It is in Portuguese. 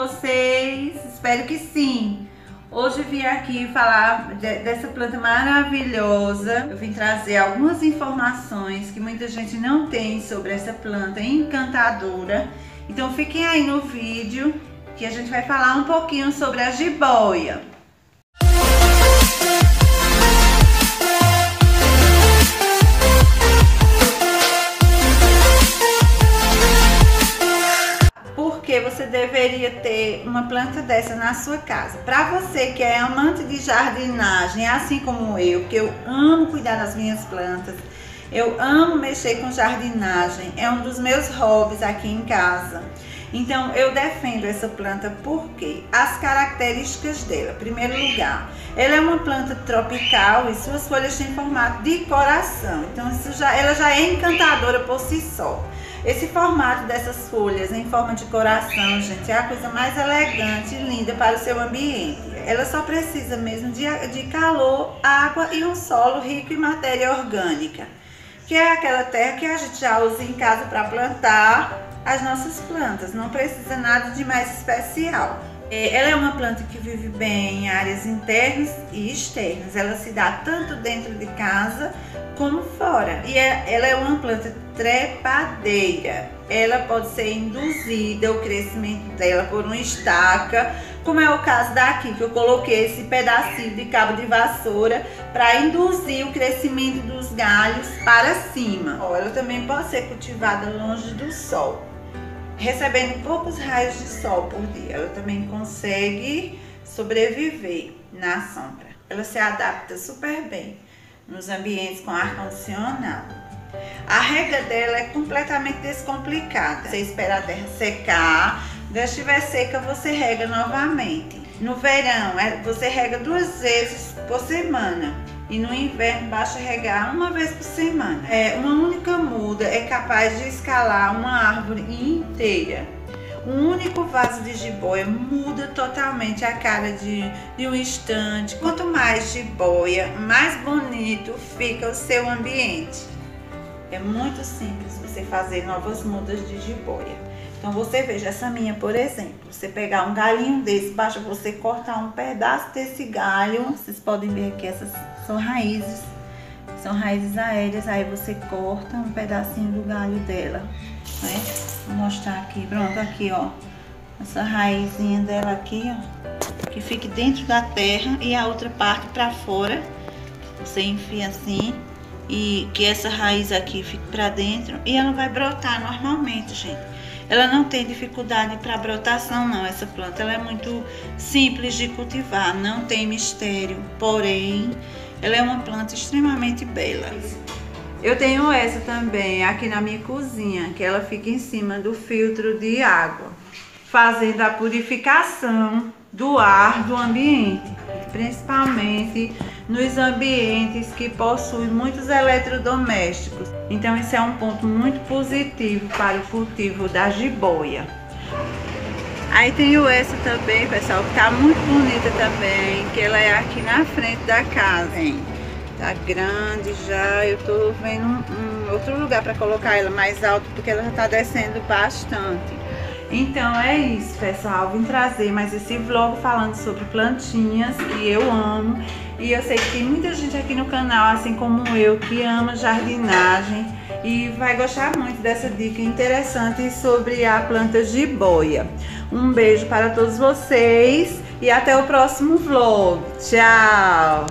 vocês? Espero que sim. Hoje eu vim aqui falar dessa planta maravilhosa. Eu vim trazer algumas informações que muita gente não tem sobre essa planta encantadora. Então fiquem aí no vídeo que a gente vai falar um pouquinho sobre a jiboia. Porque você deveria ter uma planta dessa na sua casa. Para você que é amante de jardinagem, assim como eu, que eu amo cuidar das minhas plantas, eu amo mexer com jardinagem, é um dos meus hobbies aqui em casa. Então eu defendo essa planta porque as características dela. Em primeiro lugar, ela é uma planta tropical e suas folhas têm formato de coração. Então ela já é encantadora por si só. Esse formato dessas folhas em forma de coração, gente, é a coisa mais elegante e linda para o seu ambiente. Ela só precisa mesmo de calor, água e um solo rico em matéria orgânica, que é aquela terra que a gente já usa em casa para plantar as nossas plantas. Não precisa nada de mais especial. Ela é uma planta que vive bem em áreas internas e externas. Ela se dá tanto dentro de casa como fora. E ela é uma planta trepadeira. Ela pode ser induzida, o crescimento dela, por uma estaca, como é o caso daqui, que eu coloquei esse pedacinho de cabo de vassoura para induzir o crescimento dos galhos para cima. Ela também pode ser cultivada longe do sol, recebendo poucos raios de sol por dia. Ela também consegue sobreviver na sombra. Ela se adapta super bem nos ambientes com ar-condicionado. A rega dela é completamente descomplicada. Você espera a terra secar, quando estiver seca você rega novamente. No verão você rega 2 vezes por semana. E no inverno basta regar 1 vez por semana. Uma única muda é capaz de escalar uma árvore inteira. Um único vaso de jiboia muda totalmente a cara de um estande. Quanto mais jiboia, mais bonito fica o seu ambiente. É muito simples você fazer novas mudas de jiboia. Então você veja essa minha, por exemplo. Você pegar um galhinho desse, basta você cortar um pedaço desse galho. Vocês podem ver aqui, essas são raízes aéreas. Aí você corta um pedacinho do galho dela, né? Vou mostrar aqui, pronto, aqui ó, essa raizinha dela aqui, ó, que fique dentro da terra e a outra parte para fora. Você enfia assim e que essa raiz aqui fique para dentro e ela vai brotar normalmente, gente. Ela não tem dificuldade para brotação não, essa planta. Ela é muito simples de cultivar, não tem mistério, porém ela é uma planta extremamente bela. Eu tenho essa também aqui na minha cozinha, que ela fica em cima do filtro de água, fazendo a purificação do ar do ambiente, principalmente nos ambientes que possuem muitos eletrodomésticos. Então isso é um ponto muito positivo para o cultivo da jiboia. Aí tenho essa também, pessoal, que tá muito bonita também, que ela é aqui na frente da casa, hein? Tá grande já, eu tô vendo um outro lugar para colocar ela mais alto, porque ela já tá descendo bastante. Então é isso, pessoal, vim trazer mais esse vlog falando sobre plantinhas que eu amo. E eu sei que tem muita gente aqui no canal, assim como eu, que ama jardinagem e vai gostar muito dessa dica interessante sobre a planta jiboia. Um beijo para todos vocês e até o próximo vlog. Tchau!